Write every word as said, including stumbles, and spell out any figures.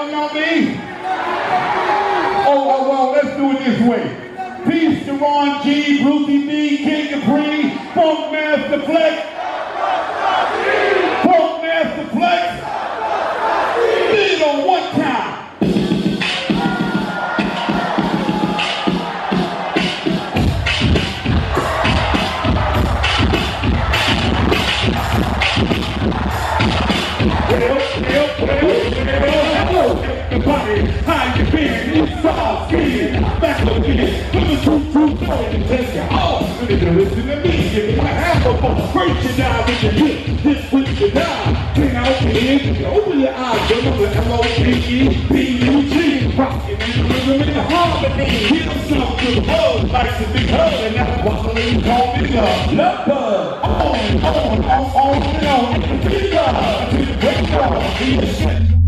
waiting on me? Oh, oh, well, let's do it this way. Peace to Ron G, Brucey B, King Capri, Funk Master Flex. Funk Master Flex. Did it on one time. Everybody, how you been? It's all skin. Back again. Put the truth, truth, truth, and take you off. If you listen to me, if you have a phone, first you down with your hip, this with your down. Clean out your ears, open your eyes, remember L O P E P U G. Rockin' in the rhythm and the harmony. Hit them some to the buzz, like the big hug, and that's why they call me love. Love buzz. On, on, on, on, and on. Until the break of the